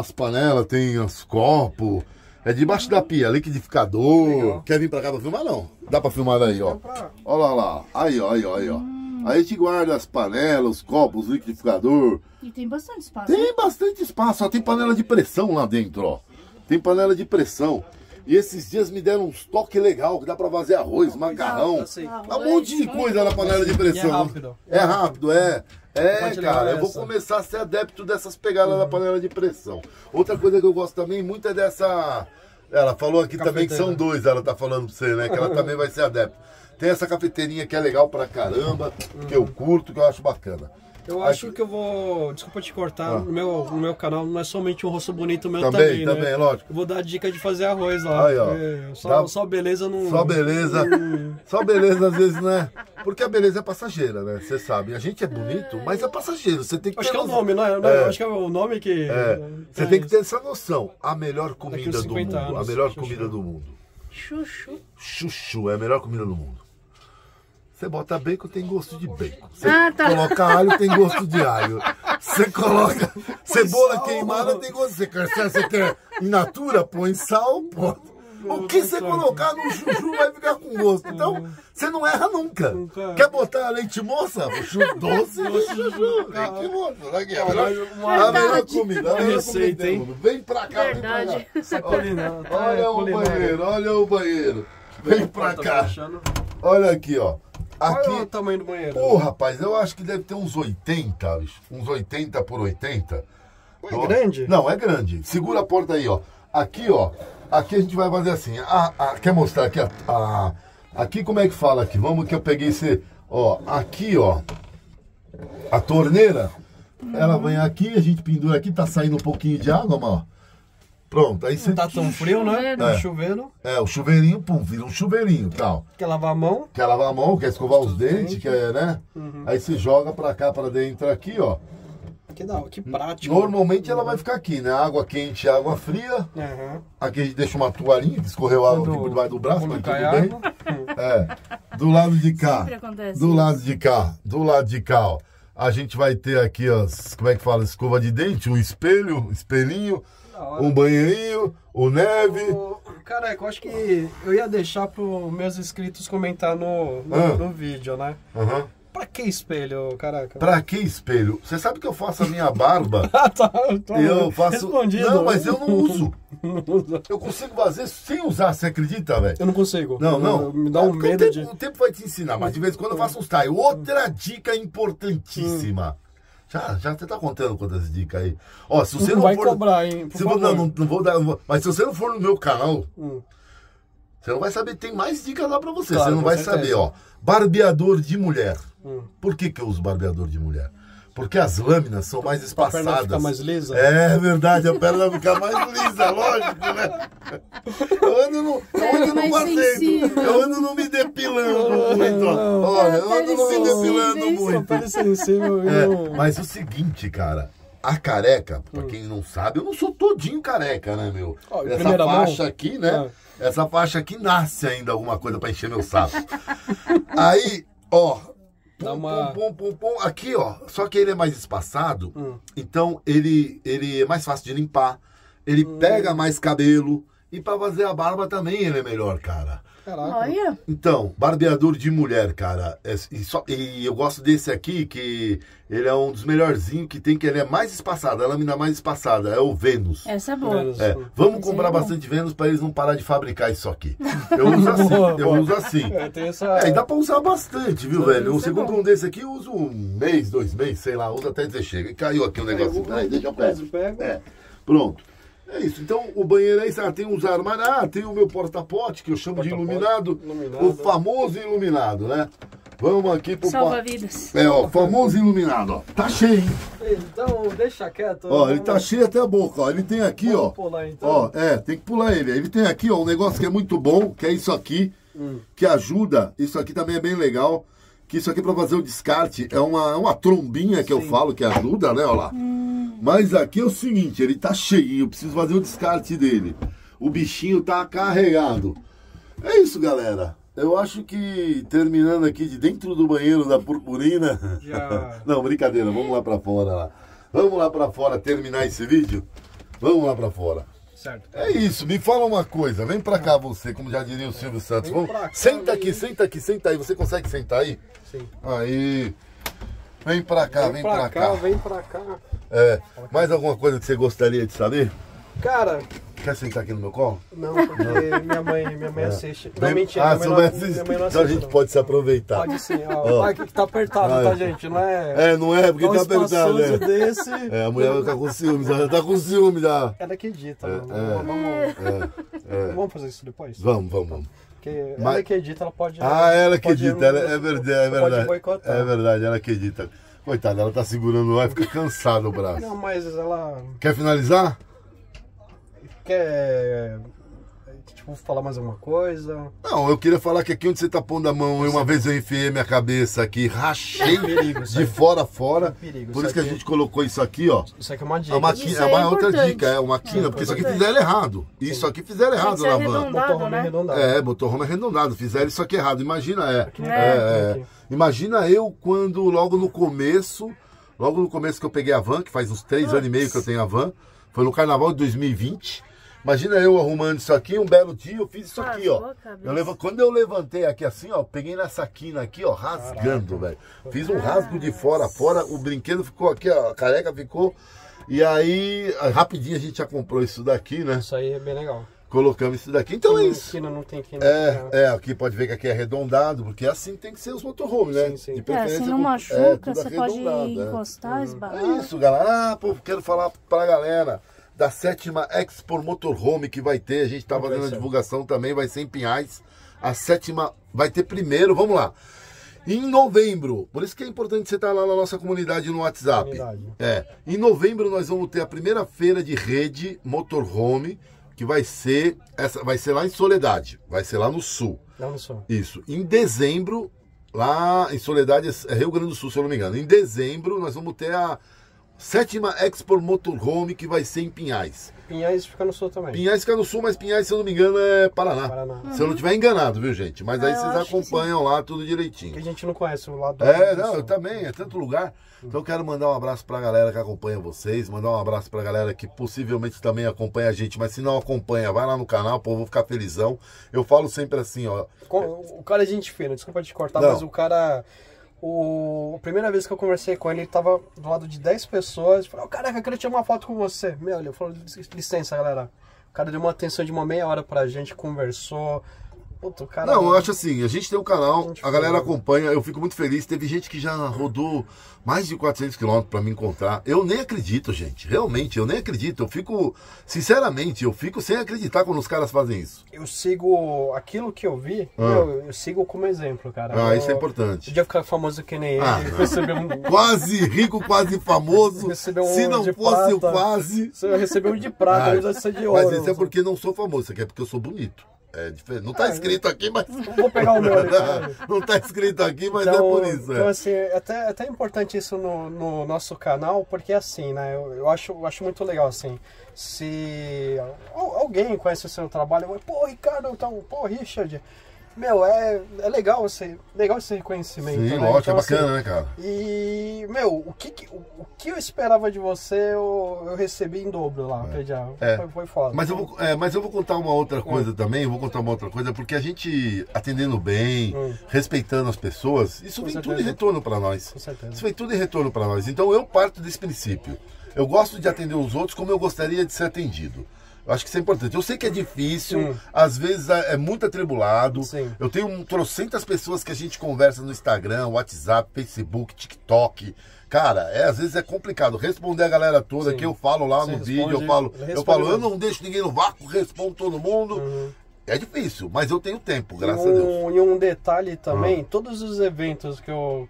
os copos. É debaixo da pia, liquidificador. Legal. Quer vir pra cá pra filmar? Não. Dá pra filmar daí, ó. Olha lá. Aí, ó. Aí a gente guarda as panelas, os copos, o liquidificador. E tem bastante espaço. Tem bastante espaço, ó. Tem panela de pressão lá dentro, ó. Tem panela de pressão. E esses dias me deram uns toques legal, que dá pra fazer arroz, macarrão. Um monte de coisa na panela de pressão. É rápido, cara, eu vou começar a ser adepto dessas pegadas na panela de pressão. Outra coisa que eu gosto também muito é dessa... Ela falou aqui também que são 2, ela tá falando pra você, né? Que ela também vai ser adepto. Tem essa cafeteirinha que é legal pra caramba, que eu curto, que eu acho bacana. Eu acho que eu vou, desculpa te cortar, no meu canal não é somente um rosto bonito meu também, né? Lógico. Eu vou dar a dica de fazer arroz lá. Aí, ó. Só beleza não... Só beleza às vezes, né? Porque a beleza é passageira, né? Você sabe, a gente é bonito, mas é passageiro. Você tem que acho que é o nome, não é? Acho que é o nome que... Você tem que ter essa noção. A melhor comida do mundo. A melhor comida do mundo. Chuchu é a melhor comida do mundo. Você bota bacon, tem gosto de bacon. Você coloca alho, tem gosto de alho. Você coloca cebola queimada, tem gosto. Você quer in natura, põe sal, pô. O que você colocar no chuchu vai ficar com gosto. Então, você não erra nunca. Quer botar leite moça? Doce de chuchu. Leite moça. Aqui, a melhor comida. A receita, hein? Vem pra cá, Verdade. Olha o banheiro. Vem pra cá. Olha aqui, ó. Aqui, qual é o tamanho do banheiro? Pô, rapaz, eu acho que deve ter uns 80, bicho. Uns 80 por 80. É grande? Não, é grande. Segura a porta aí, ó. Aqui, ó. Aqui a gente vai fazer assim. Quer mostrar aqui? Aqui como é que fala aqui? Vamos que eu peguei esse... Ó, aqui, ó. A torneira. Ela vem aqui, a gente pendura aqui. Tá saindo um pouquinho de água, ó. Pronto, aí você... Não tá tão frio, né? Chuveiro. O chuveirinho, pum, vira um chuveirinho e tal. Quer lavar a mão? Quer escovar os dentes, quer, né? Aí você joga pra cá, pra dentro aqui, ó. Que prático. Normalmente ela vai ficar aqui, né? Água quente e água fria. Aqui a gente deixa uma toalhinha que escorreu água aqui por debaixo do braço, mas tudo bem. Do lado de cá. Do lado de cá, ó. A gente vai ter aqui, ó, como é que fala? Escova de dente, um espelhinho. Um banheirinho, o neve. Cara, eu acho que eu ia deixar para os meus inscritos comentar no vídeo, né? Pra que espelho, caraca? Pra que espelho? Você sabe que eu faço a minha barba? Eu faço... Respondido. Não, mas eu não uso. Eu consigo fazer sem usar, você acredita, velho? Eu não consigo. Não. Me dá um medo de... O tempo vai te ensinar, mas de vez em quando eu faço uns style. Outra dica importantíssima. Já você tá contando quantas dicas aí. Ó, se você não vai for... cobrar, hein? Não vou dar... Mas se você não for no meu canal, você não vai saber. Tem mais dicas lá pra você. Claro, você não vai saber, ó. Barbeador de mulher. Por que eu uso barbeador de mulher? Porque as lâminas são mais Pra perna espaçadas. ficar mais lisa? É verdade, a perna fica mais lisa, lógico, né? Eu ando no fazendo, eu ando não me depilando muito. Olha, eu ando não me depilando muito. Pele sensível, Mas o seguinte, cara, a careca, pra quem não sabe, eu não sou todinho careca, né, meu? Ó, Essa primeira faixa mão? aqui, né? Essa faixa aqui nasce ainda alguma coisa pra encher meu saco. Aí, ó, Dá uma... aqui, ó, só que ele é mais espaçado, então ele é mais fácil de limpar, ele pega mais cabelo, e pra fazer a barba também ele é melhor, cara. Caraca. Olha. Então, barbeador de mulher, cara. E eu gosto desse aqui, que ele é um dos melhorzinhos que tem, que ele é mais espaçado, a lâmina mais espaçada, é o Vênus. Essa é boa. Vênus. É, vamos Esse comprar é bom. bastante Vênus para eles não parar de fabricar isso aqui. Eu uso assim, eu uso assim. Tem essa... E dá pra usar bastante, viu, velho? isso Você é compra bom. um desse aqui, eu uso 1 mês, 2 meses, sei lá, usa até dizer chega. E caiu aqui um negocinho. Aí, deixa eu pegar. É, pronto. É isso. Então, o banheiro aí, tem uns armários. Tem o meu porta-pote, que eu chamo de iluminado. O famoso iluminado, né? Vamos aqui pro... Salva-vidas. É, ó, famoso iluminado, ó. Tá cheio, hein? Então, deixa quieto. Ó, ele tá cheio até a boca, ó. Ele tem aqui, ó. Vamos pular, então. Ó, tem que pular ele. Ele tem aqui, ó, um negócio que é muito bom, que é isso aqui, que ajuda. Isso aqui também é bem legal. Que isso aqui pra fazer o descarte é uma trombinha que eu falo que ajuda, né? Ó lá. Mas aqui é o seguinte, ele tá cheio, eu preciso fazer o descarte dele. O bichinho tá carregado. É isso, galera. Eu acho que terminando aqui de dentro do banheiro da purpurina... Já. Não, brincadeira, vamos lá pra fora lá. Vamos lá pra fora terminar esse vídeo? Vamos lá pra fora. Certo. É isso, me fala uma coisa, vem pra cá você, como já diria o Silvio Santos. Vem pra cá, Senta vem. aqui, senta aqui, senta aí. Você consegue sentar aí? Sim. Aí. Vem pra cá, vem pra cá. Vem pra cá. É, mais alguma coisa que você gostaria de saber? Cara, Quer sentar aqui no meu colo? não, porque minha mãe assiste. Não, Vem- mentira, ah, minha você mãe vai não, assistir. minha mãe não Então a assiste, gente não. pode se aproveitar. Pode sim, Ó. ó. Vai que tá apertado, Ai. tá, gente? Não é... É, não é, porque Dá um tá apertado, espaçoso né? desse... É, a mulher vai ficar com ciúmes, ela tá com ciúmes já. Ela que edita, mano. Vamos fazer isso depois? Vamos. Porque Mas- ela que edita, ela pode... Ah, ela que pode- edita, é verdade, Pode boicotar. É verdade, ela que edita. Coitada, ela tá segurando lá e fica cansado o braço. Não, mas ela Quer finalizar? quer... Tipo, falar mais alguma coisa. Não, eu queria falar que aqui onde você tá pondo a mão, uma vez eu enfiei minha cabeça aqui, rachei Perigo, isso de aí. fora a fora. Perigo, Por isso isso que a aqui- gente colocou isso aqui, ó. Isso aqui é uma dica. É uma, Isso é aí uma é outra importante. dica, é uma quina, porque isso aqui importante. fizeram errado. Isso aqui fizeram errado ser na van. arredondado, Motorhome né? arredondado. É, motorhome arredondado, fizeram isso aqui errado. Imagina, Aqui. Imagina eu quando logo no começo que eu peguei a van, que faz uns 3 anos e meio que eu tenho a van, foi no carnaval de 2020. Imagina eu arrumando isso aqui, um belo dia eu fiz isso aqui, ó. Rasgou a cabeça. Quando eu levantei aqui assim, ó, peguei nessa quina aqui, ó, rasgando, velho. Fiz um rasgo de fora a fora, o brinquedo ficou aqui, ó, a careca ficou. E aí, rapidinho a gente já comprou isso daqui, né? Isso aí é bem legal. Colocamos isso daqui. Então é isso. Quina não tem quina. Aqui pode ver que aqui é arredondado, porque assim tem que ser os motorhomes, né? Sim, sim. De É, preferência se não com- machuca, tudo você pode arredondado, encostar, É esbarrar. isso, galera. Quero falar pra galera da 7ª Expo Motorhome que vai ter. A gente tá fazendo a divulgação também, vai ser em Pinhais. A 7ª vai ter primeiro, vamos lá. Em novembro, por isso que é importante você estar lá na nossa comunidade no WhatsApp. Em novembro nós vamos ter a primeira feira de rede Motorhome, que vai ser lá em Soledade, vai ser lá no sul. Lá no sul. Isso. Em dezembro, lá em Soledade, é Rio Grande do Sul, se eu não me engano. Em dezembro nós vamos ter a 7ª Expo Motorhome, que vai ser em Pinhais. Pinhais fica no sul também. Pinhais fica no sul, mas Pinhais, se eu não me engano, é Paraná. Se eu não estiver enganado, viu, gente? Mas aí eu vocês acho que acompanham lá tudo Que direitinho. a gente não conhece o lado do Não, sul. eu também, é tanto lugar. Então eu quero mandar um abraço pra galera que acompanha vocês, mandar um abraço pra galera que possivelmente também acompanha a gente, mas se não acompanha, vai lá no canal, pô, eu vou ficar felizão. Eu falo sempre assim, ó. O cara é gente fina, desculpa te cortar, Não. mas o cara... A primeira vez que eu conversei com ele, ele tava do lado de 10 pessoas. Falei, caraca, eu queria tirar uma foto com você. Meu, ele falou, licença, galera. O cara deu uma atenção de uma meia hora pra gente, conversou. Puta, o cara... Não, eu acho assim, a gente tem um canal, Gente, a galera foi. acompanha, eu fico muito feliz. Teve gente que já rodou mais de 400 quilômetros pra me encontrar. Eu nem acredito, gente. Realmente, eu nem acredito. Eu fico, sinceramente, eu fico sem acreditar quando os caras fazem isso. Eu sigo aquilo que eu vi, eu sigo como exemplo, cara. Ah, isso é importante. Podia ficar famoso que nem ele, Ah, receber um... Quase rico, quase famoso. Recebeu um Se não de fosse o prata. quase. Se eu receber um de prata, Ah, eu já ser de ouro. mas isso é porque não sou famoso, isso aqui é porque eu sou bonito. É diferente. Não tá escrito aqui, mas. Vou pegar o meu ali. Não tá escrito aqui, mas Então, é por isso. então É. assim, é até importante isso no nosso canal, porque assim, né, eu acho muito legal, assim, se alguém conhece o seu trabalho, eu, pô, Ricardo, então, pô, Richard, meu, é legal esse reconhecimento, Sim, né? lógico, Então, é bacana, assim, né, cara? E, meu, o que eu esperava de você, eu recebi em dobro lá, foi foda. Mas eu vou contar uma outra coisa também, eu vou contar uma outra coisa, porque a gente atendendo bem, respeitando as pessoas, isso Com vem certeza. tudo em retorno para nós. Com certeza. Isso vem tudo em retorno para nós. Então eu parto desse princípio. Eu gosto de atender os outros como eu gostaria de ser atendido. Eu acho que isso é importante. Eu sei que é difícil, às vezes é muito atribulado. Sim. Eu tenho trocentas pessoas que a gente conversa no Instagram, WhatsApp, Facebook, TikTok. Cara, às vezes é complicado responder a galera toda, Sim. que eu falo lá Você no vídeo, responde, eu falo, eu mesmo. não deixo ninguém no vácuo, respondo todo mundo. É difícil, mas eu tenho tempo, graças a Deus. E um detalhe também, todos os eventos que eu...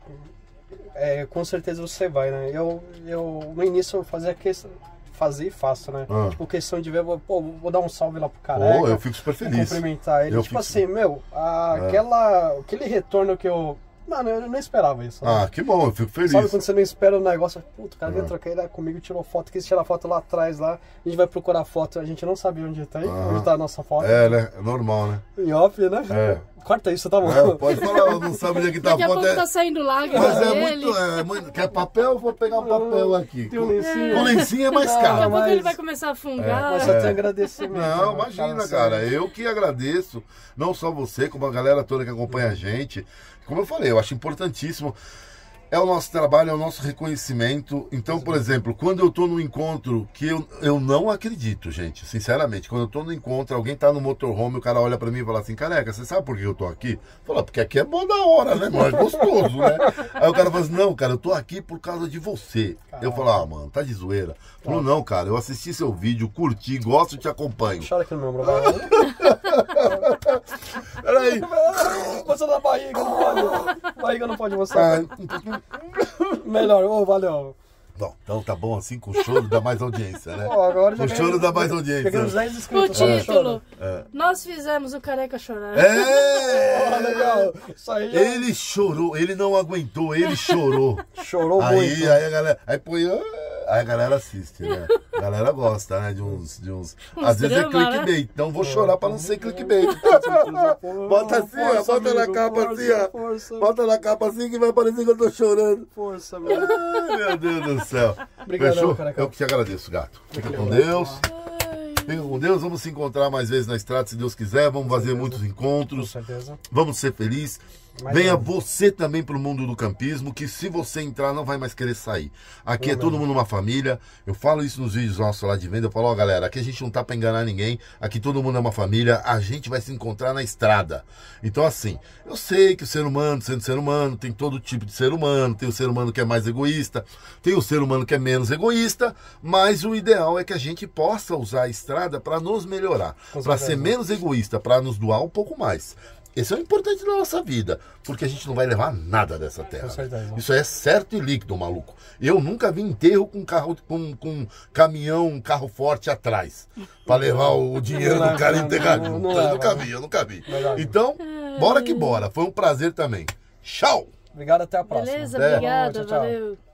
com certeza você vai, né? Eu no início eu fazia questão... Fazer e faço, né? Tipo, questão de ver, pô, vou dar um salve lá pro careca. Pô, eu fico super feliz. Cumprimentar ele. Eu Tipo fico- assim, meu, aquele retorno que eu... Mano, eu não esperava isso. Né? Ah, que bom, eu fico feliz. Sabe quando você não espera um negócio, puto, o cara veio trocar ideia comigo, tirou foto, quis tirar foto lá atrás, lá, a gente vai procurar foto, a gente não sabe onde tá a nossa foto. É, né? É normal, né? Em off, né? É. Corta isso, tá bom? É, pode falar, não sabe onde é que tá a Daqui a foto. pouco tá saindo lágrima Mas é dele. muito. Quer papel? Eu vou pegar um papel aqui. Tem um lencinho. Com lencinho é mais Não, Daqui a caro. pouco mas- ele vai começar a fungar. Mas só tem agradecimento. Não, né? imagina, Assim, cara. Eu que agradeço. Não só você, como a galera toda que acompanha a gente. Como eu falei, eu acho importantíssimo. É o nosso trabalho, é o nosso reconhecimento. Então, por exemplo, quando eu tô no encontro, que eu não acredito, gente, sinceramente, quando eu tô no encontro, alguém tá no motorhome, o cara olha pra mim e fala assim, careca, você sabe por que eu tô aqui? Fala, porque aqui é bom da hora, né, mano? É gostoso, né? Aí o cara fala assim, não, cara, eu tô aqui por causa de você. Eu falo, ah, mano, tá de zoeira. Falou, não, cara, eu assisti seu vídeo, curti, gosto e te acompanho. Chora aqui no meu ombro, vai. Peraí. Você na barriga, não pode. Barriga não pode mostrar. Melhor, ô, valeu. Bom, então tá bom assim, com o choro dá mais audiência, né? Pô, agora já O choro dá mais audiência. Peguei uns 10 O inscritos. só no título. choro. Nós fizemos o careca chorar. Ah, É! legal. Isso aí já Ele chorou, ele não aguentou, ele chorou. chorou Aí, muito. aí a galera. Aí põe. Aí a galera assiste, né? A galera gosta, né? De uns. Às vezes é drama, né? clickbait. Então vou chorar pra não ser clickbait. Bota assim, ó. Força, Bota na amigo, capa força, assim, ó. força. Bota na capa assim que vai parecer que eu tô chorando. Força, meu. Ai, meu Deus do céu. Obrigadão, Fechou? careca. Eu que te agradeço, gato. Fica com Deus. Fica com Deus. Vamos se encontrar mais vezes na estrada, se Deus quiser. Vamos fazer muitos Com encontros. certeza. Vamos ser felizes. Mais Venha ainda. você também pro mundo do campismo, que se você entrar não vai mais querer sair. Aqui é todo mundo uma família. Eu falo isso nos vídeos nossos lá de venda. Eu falo, ó, galera, aqui a gente não tá pra enganar ninguém. Aqui todo mundo é uma família. A gente vai se encontrar na estrada. Então, assim, eu sei que o ser humano, sendo ser humano, tem todo tipo de ser humano. Tem o ser humano que é mais egoísta, tem o ser humano que é menos egoísta, mas o ideal é que a gente possa usar a estrada para nos melhorar, para ser menos egoísta, para nos doar um pouco mais. Esse é o importante da nossa vida, porque a gente não vai levar nada dessa terra. Com certeza. Isso é certo e líquido, maluco. Eu nunca vi enterro com carro, com caminhão, um carro forte atrás, para levar o dinheiro do cara enterrado. não Eu leva. nunca vi. Verdade. Então, bora que bora. Foi um prazer também. Tchau! Obrigado, até a próxima. Beleza, É. obrigada, Tchau, tchau. valeu.